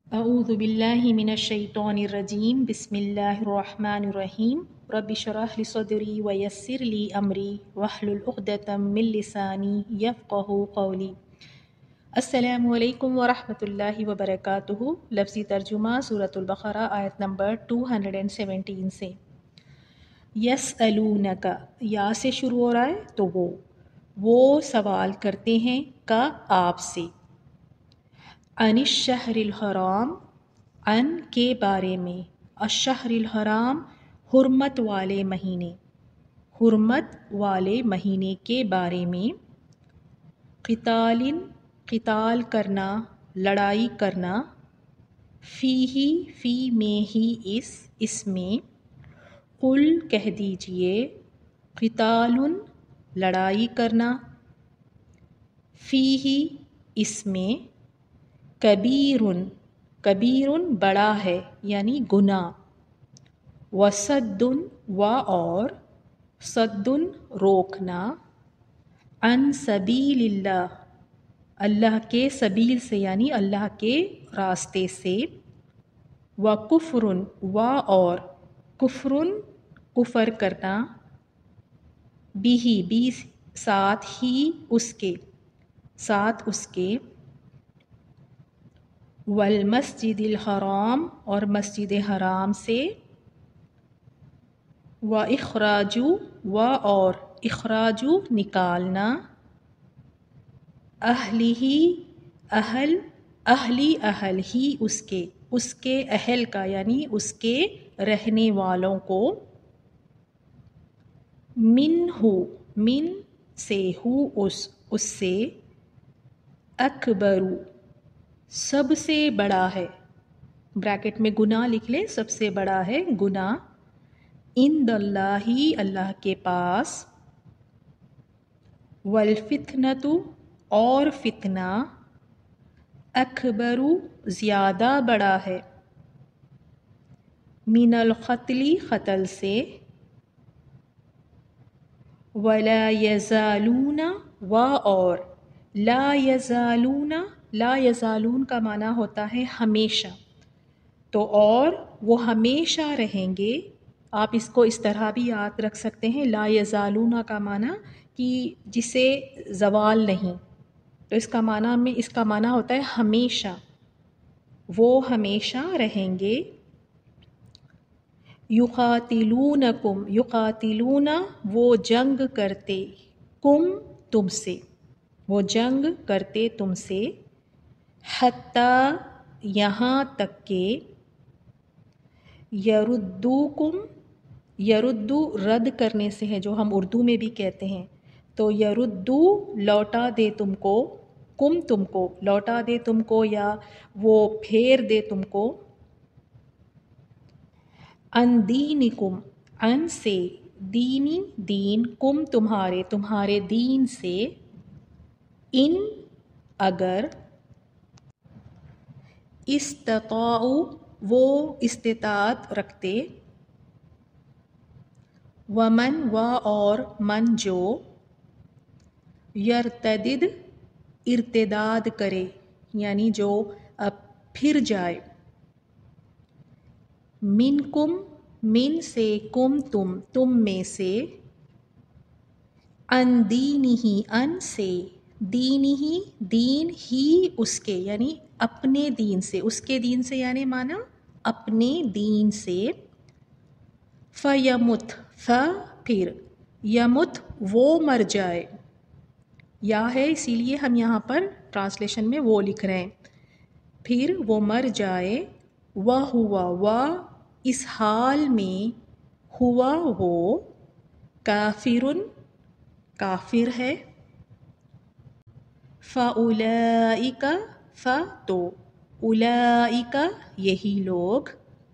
اعوذ باللہ من الشیطان الرجیم بسم اللہ الرحمن الرحیم رب اشرح لی صدری ویسر لی امری واحلل عقدۃ من لسانی یفقہوا قولی۔ السلام علیکم ورحمۃ اللہ وبرکاتہ۔ لفظی ترجمہ سورۃ البقرہ آیت نمبر 217 سے۔ یسألونک، یا سے شروع ہو رہا ہے تو وہ سوال کرتے ہیں کا آپ سے۔ عن الشہر الحرام، عن کے بارے میں، الشہر الحرام حرمت والے مہینے، حرمت والے مہینے کے بارے میں، قتال قتال کرنا، لڑائی کرنا، فیہ فی میں ہی اس میں، قل کہہ دیجئے، قتال لڑائی کرنا، فیہ اس میں، کبیر کبیر بڑا ہے یعنی گناہ، وصد و اور، صد روکنا، عن سبیل اللہ اللہ کے سبیل سے یعنی اللہ کے راستے سے، وکفر و اور، کفر کفر کرنا، بھی ساتھ ہی اس کے، ساتھ اس کے، والمسجد الحرام اور مسجد حرام سے، و اخراج و اور، اخراج نکالنا، اہلی اہل ہی اس کے اہل کا یعنی اس کے رہنے والوں کو، من سے اس سے، اکبر سب سے بڑا ہے، بریکٹ میں گناہ لکھ لیں، سب سے بڑا ہے گناہ، عند اللہ اللہ کے پاس، والفتنۃ اور فتنہ، اکبر زیادہ بڑا ہے، من القتل قتل سے، ولا یزالون و اور، لا یزالون کا معنی ہوتا ہے ہمیشہ، تو اور وہ ہمیشہ رہیں گے۔ آپ اس کو اس طرح بھی یاد رکھ سکتے ہیں، لا یزالون کا معنی کہ جسے زوال نہیں، تو اس کا معنی ہوتا ہے ہمیشہ، وہ ہمیشہ رہیں گے۔ یقاتلونکم، یقاتلون وہ جنگ کرتے، کم تم سے، وہ جنگ کرتے تم سے، حتیٰ یہاں تک کہ، یردوکم، یردو رد کرنے سے ہے جو ہم اردو میں بھی کہتے ہیں، تو یردو لوٹا دے تم کو، کم تم کو لوٹا دے تم کو یا وہ پھیر دے تم کو، عن دینکم عن سے، دینی دین، کم تمہارے دین سے، ان اگر، استطاعوا وہ استطاعت رکھتے، ومن و اور من جو، یرتدد ارتداد کرے یعنی جو اب پھر جائے، منکم من سے، کم تم میں سے، عن دینہ ان سے، دینہ دین ہی اس کے یعنی اپنے دین سے، اس کے دین سے یعنی معنی اپنے دین سے، فیمت پھر، یمت وہ مر جائے، یا ہے اسی لیے ہم یہاں پر ٹرانسلیشن میں وہ لکھ رہے ہیں، پھر وہ مر جائے، وہ اس حال میں، ہوا وہ، کافر ہے، فَأُولَئِکَ تو اولئک یہی لوگ،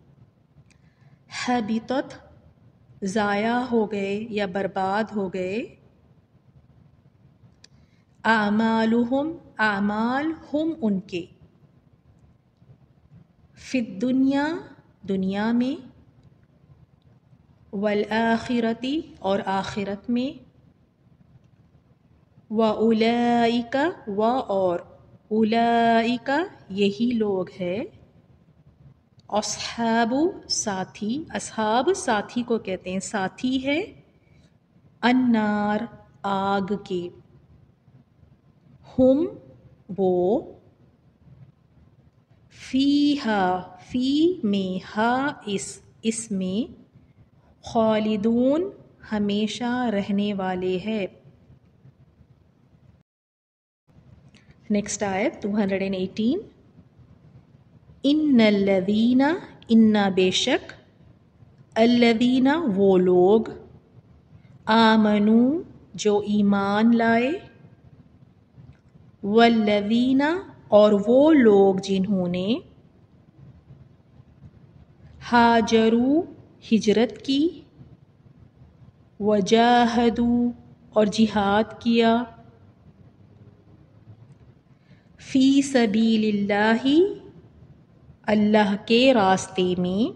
حبطت ضائع ہو گئے یا برباد ہو گئے، اعمالہم اعمال ہم ان کے، فی الدنیا دنیا میں، والآخرۃ اور آخرت میں، وَأُولَئِکَ و اور، اولئک یہی لوگ ہے، अस्हाबु साथी, असहाब साथी को कहते हैं, साथी है अन्नार आग के, हुम वो, फीहा फी में, हा इसमें, खालिदून हमेशा रहने वाले हैं। नेक्स्ट आयत 218, इन्नल्लज़ीना, इन्ना बेशक, अल्लज़ीना वो लोग, आमनू जो ईमान लाए, वल्लज़ीना और वो लोग जिन्होंने, हाजरू हिजरत की, वजाहदू और जिहाद किया, फी सबीलिल्लाही अल्लाह के रास्ते में,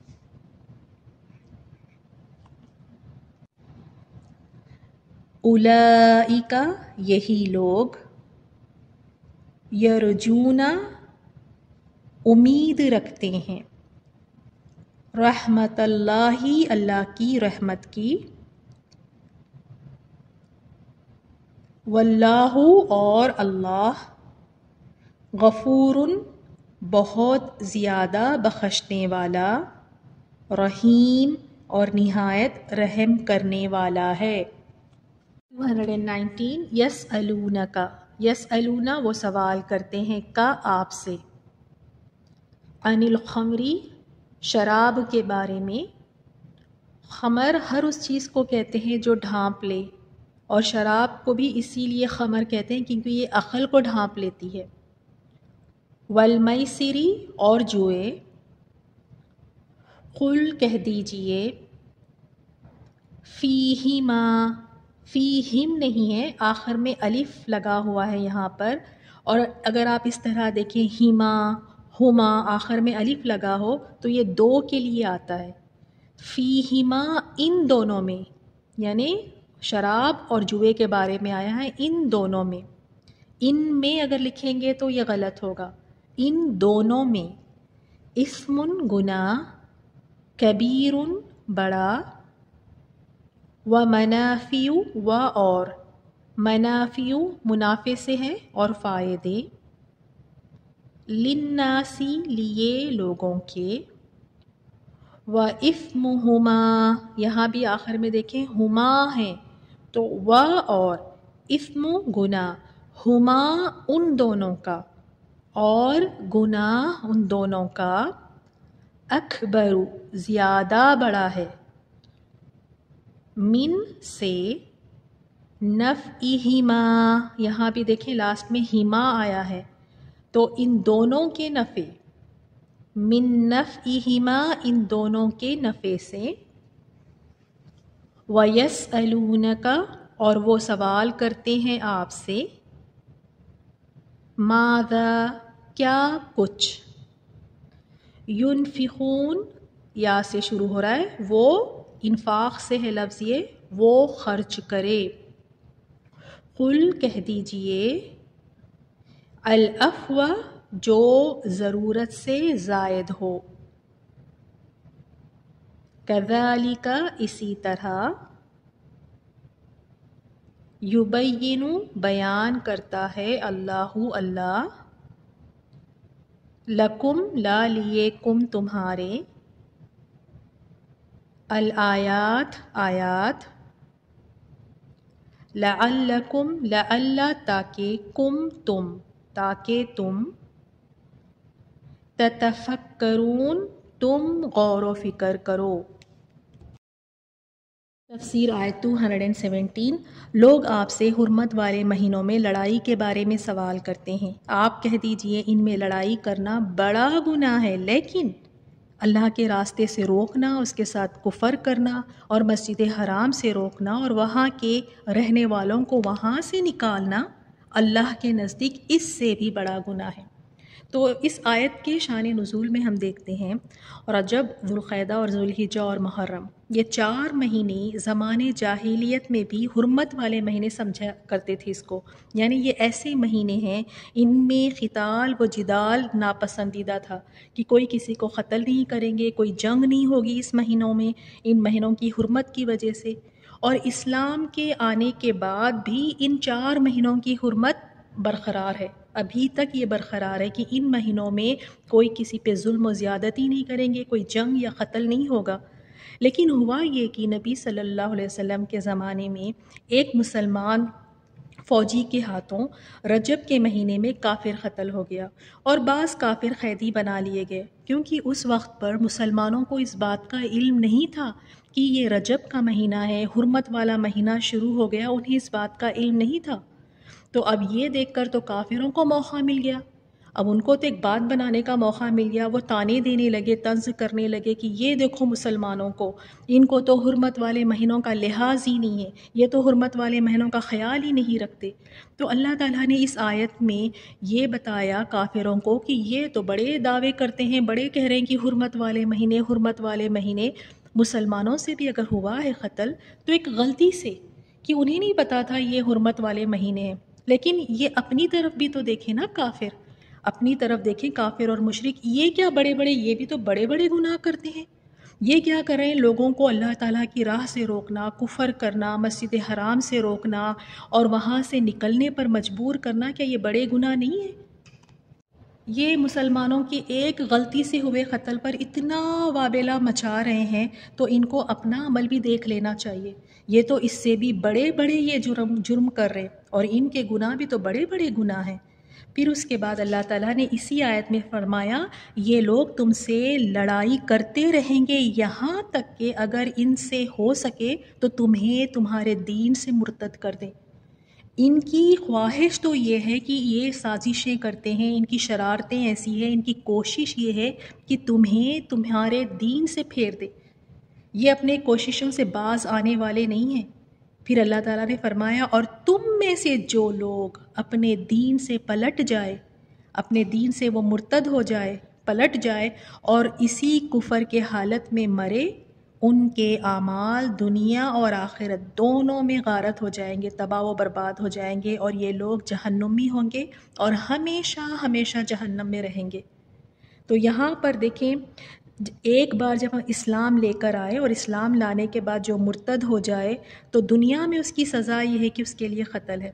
उलाइका यही लोग, यरजूना उम्मीद रखते हैं, रहमतल्लाही अल्लाह की रहमत की, वल्लाहु और अल्लाह, गफूरुन बहुत ज़्यादा बख्शने वाला, रहीम और निहायत रहम करने वाला है। 219, यसअलूना का, यसअलूना वो सवाल करते हैं, का आपसे, अनिल खमरी शराब के बारे में। खमर हर उस चीज़ को कहते हैं जो ढांप ले, और शराब को भी इसीलिए खमर कहते हैं क्योंकि ये अक़ल को ढांप लेती है। वलमैसिरी और जुए, कुल कह दीजिए, फ़ीहिमा, फ़ीहिम नहीं है, आखिर में अलिफ लगा हुआ है यहाँ पर, और अगर आप इस तरह देखें हिमा हुमा आखिर में अलिफ लगा हो तो ये दो के लिए आता है। फ़ीहिमा इन दोनों में, यानी शराब और जुए के बारे में आया है, इन दोनों में। इन में अगर लिखेंगे तो ये गलत होगा, इन दोनों में। इस्मुन गुनाह, कबीरुन बड़ा, व मनाफियु व और, मनाफियु मुनाफे से है और फ़ायदे, लिन्नासी लिए लोगों के, व इस्मुहुमा यहाँ भी आखिर में देखें हुमा है तो व और, इस्मु गुनाह, हुमा उन दोनों का और गुनाह उन दोनों का, अकबरु ज़्यादा बड़ा है, मिन से, नफ़इहिमा यहाँ भी देखें लास्ट में हिमा आया है तो इन दोनों के नफ़े, मिन नफ़इहिमा इन दोनों के नफ़े से, वयस्अलूनका और वो सवाल करते हैं आपसे, माज़ा क्या कुछ, युनफ़िक़ून या से शुरू हो रहा है, वो इन्फाक से है लफ्ज़ ये, वो खर्च करे। कुल कह दीजिए, अल अफ़वा जो ज़रूरत से ज़ायद हो, कज़ालिका इसी तरह, युबय्यिनु बयान करता है अल्लाहु अल्लाह, लकुम ला लिए कुम तुम्हारे, अल आयात आयात, लअल्लकुम लअल्ला ताकि, कुम तुम ताकि तुम, ततफक्करून तुम गौर व फिक्र करो। तफसीर आयत 217, लोग आपसे हुर्मत वाले महीनों में लड़ाई के बारे में सवाल करते हैं, आप कह दीजिए इनमें लड़ाई करना बड़ा गुनाह है, लेकिन अल्लाह के रास्ते से रोकना, उसके साथ कुफ़र करना और मस्जिद हराम से रोकना और वहाँ के रहने वालों को वहाँ से निकालना अल्लाह के नज़दीक इससे भी बड़ा गुनाह है। تو اس آیت کے شان نزول میں ہم دیکھتے ہیں رجب، ذوالقعدہ اور ذوالحجہ اور محرم، یہ 4 مہینے زمانے جاہلیت میں بھی حرمت والے مہینے سمجھا کرتے تھے اس کو، یعنی یہ ایسے مہینے ہیں ان میں قتال و جدال ناپسندیدہ تھا کہ کوئی کسی کو قتل نہیں کریں گے، کوئی جنگ نہیں ہوگی اس مہینوں میں، ان مہینوں کی حرمت کی وجہ سے۔ اور اسلام کے آنے کے بعد بھی ان 4 مہینوں کی حرمت برقرار ہے، ابھی تک یہ برقرار ہے کہ ان مہینوں میں کوئی کسی پہ ظلم و زیادتی نہیں کریں گے، کوئی جنگ یا قتل نہیں ہوگا۔ لیکن ہوا یہ کہ نبی صلی اللہ علیہ وسلم کے زمانے میں ایک مسلمان فوجی کے ہاتھوں رجب کے مہینے میں کافر قتل ہو گیا اور بعض کافر قیدی بنا لیے گئے، کیونکہ اس وقت پر مسلمانوں کو اس بات کا علم نہیں تھا کہ یہ رجب کا مہینہ ہے، حرمت والا مہینہ شروع ہو گیا، انہیں اس بات کا علم نہیں تھا۔ تو اب یہ دیکھ کر تو کافروں کو موقع مل گیا، اب ان کو تو ایک بات بنانے کا موقع مل گیا، وہ طعنے دینے لگے، طنز کرنے لگے کہ یہ دیکھو مسلمانوں کو، ان کو تو حرمت والے مہینوں کا لحاظ ہی نہیں ہے، یہ تو حرمت والے مہینوں کا خیال ہی نہیں رکھتے۔ تو اللہ تعالیٰ نے اس آیت میں یہ بتایا کافروں کو کہ یہ تو بڑے دعوے کرتے ہیں، بڑے کہہ رہے ہیں کہ حرمت والے مہینے، حرمت والے مہینے، مسلمانوں سے بھی اگر ہوا ہے قتل تو ایک غلطی سے، کہ انہیں نہیں پتا تھا یہ حرمت والے مہینے ہیں۔ لیکن یہ اپنی طرف بھی تو دیکھیں نا، کافر اپنی طرف دیکھیں، کافر اور مشرک، یہ کیا بڑے بڑے، یہ بھی تو بڑے بڑے گناہ کرتے ہیں۔ یہ کیا کر رہے ہیں؟ لوگوں کو اللہ تعالیٰ کی راہ سے روکنا، کفر کرنا، مسجد حرام سے روکنا اور وہاں سے نکلنے پر مجبور کرنا، کیا یہ بڑے گناہ نہیں ہیں؟ یہ مسلمانوں کی ایک غلطی سے ہوئے قتل پر اتنا وابلہ مچا رہے ہیں، تو ان کو اپنا عمل بھی دیکھ لینا چاہیے۔ یہ تو اس سے بھی بڑے بڑے یہ جرم کر رہے ہیں، اور ان کے گناہ بھی تو بڑے بڑے گناہ ہیں۔ پھر اس کے بعد اللہ تعالیٰ نے اسی آیت میں فرمایا، یہ لوگ تم سے لڑائی کرتے رہیں گے یہاں تک کہ اگر ان سے ہو سکے تو تمہیں تمہارے دین سے مرتد کر دیں۔ ان کی خواہش تو یہ ہے کہ یہ سازشیں کرتے ہیں، ان کی شرارتیں ایسی ہیں، ان کی کوشش یہ ہے کہ تمہیں تمہارے دین سے پھیر دے۔ یہ اپنے کوششوں سے باز آنے والے نہیں ہیں۔ پھر اللہ تعالیٰ نے فرمایا، اور تم میں سے جو لوگ اپنے دین سے پلٹ جائے، اپنے دین سے وہ مرتد ہو جائے، پلٹ جائے اور اسی کفر کے حالت میں مرے، ان کے اعمال دنیا اور آخرت دونوں میں غارت ہو جائیں گے، تباہ و برباد ہو جائیں گے، اور یہ لوگ جہنمی ہوں گے اور ہمیشہ ہمیشہ جہنم میں رہیں گے۔ تو یہاں پر دیکھیں، ایک بار جب ہم اسلام لے کر آئے اور اسلام لانے کے بعد جو مرتد ہو جائے تو دنیا میں اس کی سزا یہ ہے کہ اس کے لیے قتل ہے۔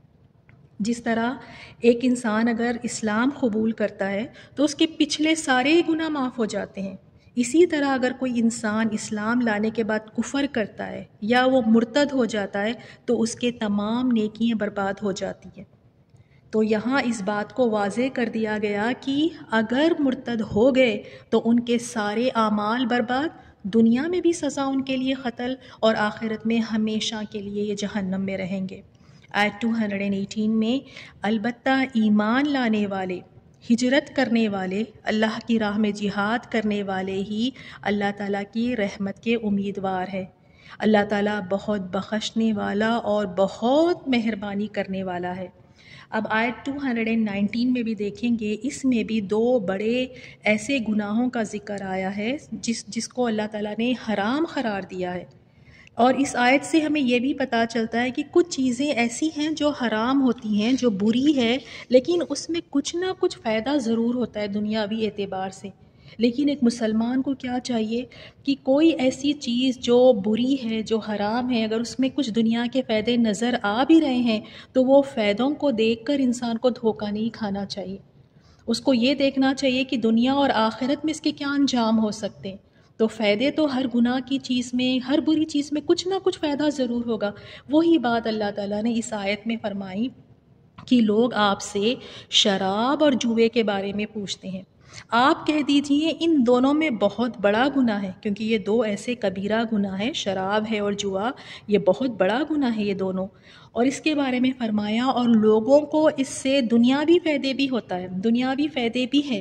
جس طرح ایک انسان اگر اسلام قبول کرتا ہے تو اس کے پچھلے سارے گناہ معاف ہو جاتے ہیں، اسی طرح اگر کوئی انسان اسلام لانے کے بعد کفر کرتا ہے یا وہ مرتد ہو جاتا ہے تو اس کے تمام نیکیاں برباد ہو جاتی ہیں۔ تو یہاں اس بات کو واضح کر دیا گیا کہ اگر مرتد ہو گئے تو ان کے سارے اعمال برباد، دنیا میں بھی سزا ان کے لیے قتل اور آخرت میں ہمیشہ کے لیے یہ جہنم میں رہیں گے۔ آیت 218 میں البتہ ایمان لانے والے، ہجرت کرنے والے، اللہ کی راہ میں جہاد کرنے والے ہی اللہ تعالیٰ کی رحمت کے امیدوار ہے۔ اللہ تعالیٰ بہت بخشنے والا اور بہت مہربانی کرنے والا ہے۔ اب آیت 219 میں بھی دیکھیں گے، اس میں بھی 2 بڑے ایسے گناہوں کا ذکر آیا ہے جس کو اللہ تعالیٰ نے حرام قرار دیا ہے۔ اور اس آیت سے ہمیں یہ بھی پتہ چلتا ہے کہ کچھ چیزیں ایسی ہیں جو حرام ہوتی ہیں، جو بری ہے، لیکن اس میں کچھ نہ کچھ فائدہ ضرور ہوتا ہے دنیاوی اعتبار سے۔ لیکن ایک مسلمان کو کیا چاہیے کہ کوئی ایسی چیز جو بری ہے، جو حرام ہے، اگر اس میں کچھ دنیا کے فائدے نظر آ بھی رہے ہیں تو وہ فائدوں کو دیکھ کر انسان کو دھوکہ نہیں کھانا چاہیے۔ اس کو یہ دیکھنا چاہیے کہ دنیا اور آخرت میں اس کے کیا انجام ہو سکتے ہیں۔ تو فائدے تو ہر گناہ کی چیز میں، ہر بری چیز میں کچھ نہ کچھ فائدہ ضرور ہوگا۔ وہی بات اللہ تعالیٰ نے اس آیت میں فرمائی کہ لوگ آپ سے شراب اور جوئے کے بارے میں پوچھتے ہیں، آپ کہہ دیجئے ان دونوں میں بہت بڑا گناہ ہے، کیونکہ یہ 2 ایسے کبیرہ گناہ ہیں، شراب ہے اور جوا، یہ بہت بڑا گناہ ہے یہ دونوں۔ اور اس کے بارے میں فرمایا، اور لوگوں کو اس سے دنیاوی فائدے بھی ہوتا ہے، دنیاوی فائدے بھی ہیں،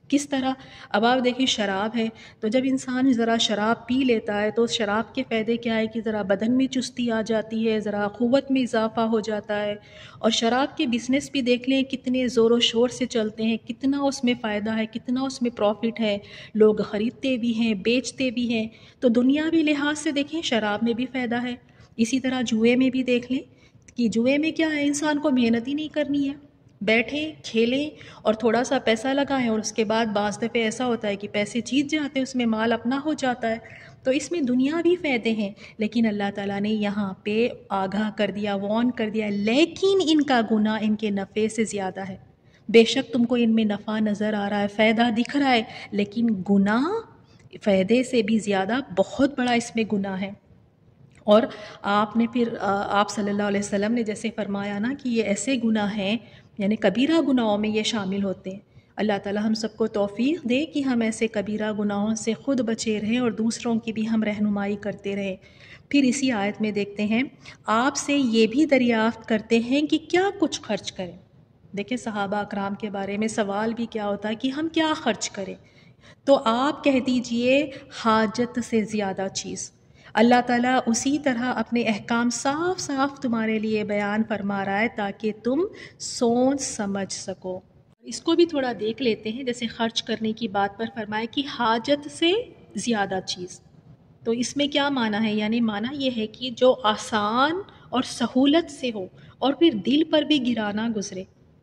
کس طرح؟ اب آپ دیکھیں شراب ہے تو جب انسان ذرا شراب پی لیتا ہے تو شراب کے فائدے کیا ہے کہ ذرا بدن میں چستی آ جاتی ہے، ذرا قوت میں اضافہ ہو جاتا ہے. اور شراب کے بزنس بھی دیکھ لیں کتنے زور و شور سے چلتے ہیں، کتنا اس میں فائدہ ہے، کتنا اس میں پروفٹ ہے، لوگ خریدتے بھی ہیں بیچتے بھی ہیں. تو دنیاوی لحاظ سے دیکھیں شراب میں بھی فائدہ ہے. اسی طرح جوئے میں بھی دیکھ لیں کہ جوئے میں کیا ہے، انسان کو محنت ہی نہیں کرنی ہے، بیٹھیں کھیلیں اور تھوڑا سا پیسہ لگائیں اور اس کے بعد بعض دفعہ ایسا ہوتا ہے کہ پیسے جیت جاتے ہیں، اس میں مال اپنا ہو جاتا ہے. تو اس میں دنیاوی فائدے ہیں، لیکن اللہ تعالیٰ نے یہاں پہ آگاہ کر دیا، وارن کر دیا، لیکن ان کا گناہ ان کے نفع سے زیادہ ہے. بے شک تم کو ان میں نفع نظر آ رہا ہے، فائدہ دکھ رہا ہے، لیکن گناہ فائدے سے بھی زیادہ بہت بڑا اس میں گناہ ہے. اور آپ نے پھر آپ صلی اللہ علیہ وسلم نے جیسے فرمایا نا کہ یہ ایسے گناہ ہیں، یعنی کبیرہ گناہوں میں یہ شامل ہوتے ہیں. اللہ تعالی ہم سب کو توفیق دے کہ ہم ایسے کبیرہ گناہوں سے خود بچے رہیں اور دوسروں کی بھی ہم رہنمائی کرتے رہیں. پھر اسی آیت میں دیکھتے ہیں آپ سے یہ بھی دریافت کرتے ہیں کہ کیا کچھ خرچ کریں. دیکھیں صحابہ اکرام کے بارے میں سوال بھی کیا ہوتا ہے کہ ہم کیا خرچ کریں، تو آپ کہہ دیجئے حاجت سے زیادہ چیز. اللہ تعالیٰ اسی طرح اپنے احکام صاف صاف تمہارے لیے بیان فرما رہا ہے تاکہ تم سوچ سمجھ سکو. اس کو بھی تھوڑا دیکھ لیتے ہیں، جیسے خرچ کرنے کی بات پر فرمایا کہ حاجت سے زیادہ چیز. تو اس میں کیا معنی ہے؟ یعنی معنی یہ ہے کہ جو آسان اور سہولت سے ہو اور پھر دل پر بھی گرانا گزرے.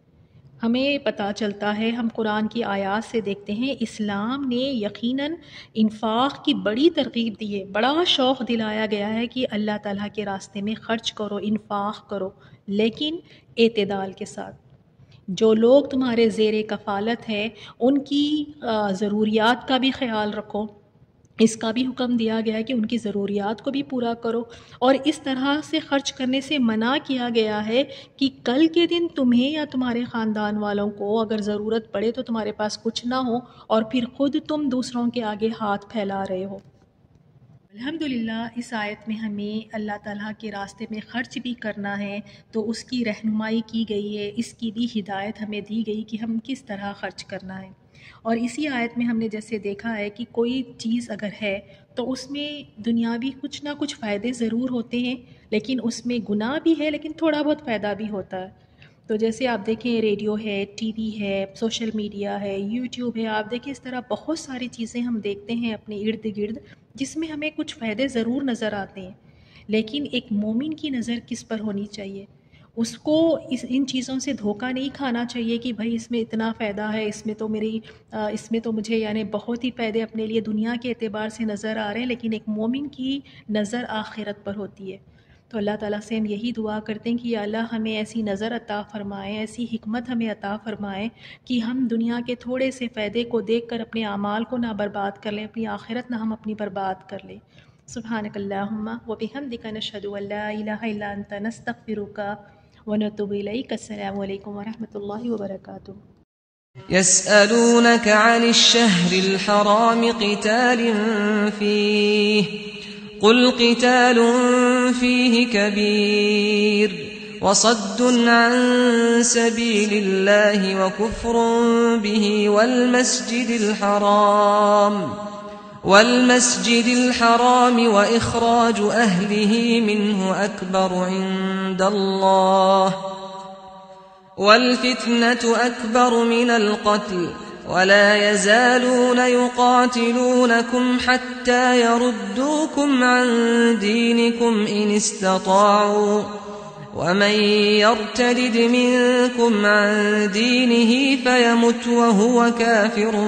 ہمیں پتہ چلتا ہے، ہم قرآن کی آیات سے دیکھتے ہیں اسلام نے یقیناً انفاق کی بڑی ترغیب دی ہے، بڑا شوق دلایا گیا ہے کہ اللہ تعالیٰ کے راستے میں خرچ کرو، انفاق کرو، لیکن اعتدال کے ساتھ. جو لوگ تمہارے زیر کفالت ہیں ان کی ضروریات کا بھی خیال رکھو. اس کا بھی حکم دیا گیا ہے کہ ان کی ضروریات کو بھی پورا کرو. اور اس طرح سے خرچ کرنے سے منع کیا گیا ہے کہ کل کے دن تمہیں یا تمہارے خاندان والوں کو اگر ضرورت پڑے تو تمہارے پاس کچھ نہ ہو اور پھر خود تم دوسروں کے آگے ہاتھ پھیلا رہے ہو. الحمدللہ اس آیت میں ہمیں اللہ تعالیٰ کے راستے میں خرچ بھی کرنا ہے تو اس کی رہنمائی کی گئی ہے، اس کی بھی ہدایت ہمیں دی گئی کہ ہم کس طرح خرچ کرنا ہے. اور اسی آیت میں ہم نے جیسے دیکھا ہے کہ کوئی چیز اگر ہے تو اس میں دنیاوی کچھ نہ کچھ فائدے ضرور ہوتے ہیں، لیکن اس میں گناہ بھی ہے لیکن تھوڑا بہت فائدہ بھی ہوتا ہے. تو جیسے آپ دیکھیں ریڈیو ہے، ٹی وی ہے، سوشل میڈیا ہے، یوٹیوب ہے، آپ دیکھیں اس طرح بہت ساری چیزیں ہم دیکھتے ہیں اپنے ارد گرد جس میں ہمیں کچھ فائدے ضرور نظر آتے ہیں. لیکن ایک مومن کی نظر کس پر ہونی چاہیے؟ اس کو ان چیزوں سے دھوکہ نہیں کھانا چاہیے کہ بھائی اس میں اتنا فائدہ ہے، اس میں تو مجھے یعنی بہت ہی فائدے اپنے لیے دنیا کے اعتبار سے نظر آ رہے ہیں، لیکن ایک مومن کی نظر آخرت پر ہوتی ہے. تو اللہ تعالیٰ سے ہم یہی دعا کرتے ہیں کہ یا اللہ ہمیں ایسی نظر عطا فرمائے، ایسی حکمت ہمیں عطا فرمائے کہ ہم دنیا کے تھوڑے سے فائدے کو دیکھ کر اپنے اعمال کو نہ برباد کر لیں، اپنی آخرت نہ ہم اپنی برباد کر لیں. سبحانک اللہم وبحمدک نشہد ان لا الہ الا انت نستغفرک ونتوب الیک. السلام علیکم ورحمۃ اللہ وبرکاتہ. يسألونك عن الشهر الحرام قتال فيه قل قتال فيه كبير وصد عن سبيل الله وكفر به والمسجد الحرام وإخراج أهله منه أكبر عند الله والفتنة أكبر من القتل ولا يزالون يقاتلونكم حتى يردوكم عن دينكم إن استطاعوا ومن يرتد منكم عن دينه فيمت وهو كافر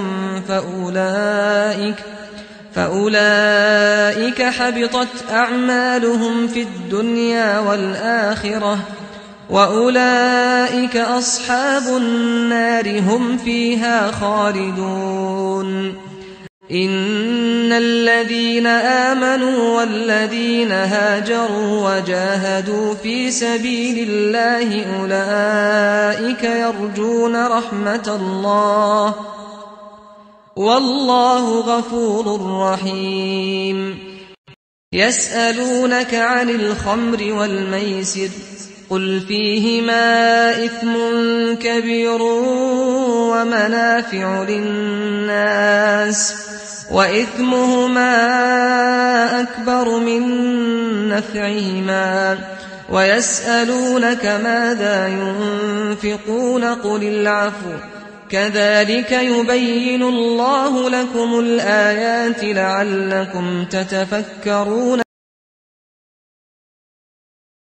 فأولئك حبطت أعمالهم في الدنيا والآخرة وأولئك أصحاب النار هم فيها خالدون. إن الذين آمنوا والذين هاجروا وجاهدوا في سبيل الله أولئك يرجون رحمة الله والله غفور رحيم. يسألونك عن الخمر والميسر قل فيهما إثم كبير ومنافع للناس وإثمهما أكبر من نفعهما ويسألونك ماذا ينفقون قل العفو كذلك يبين الله لكم الآيات لعلكم تتفكرون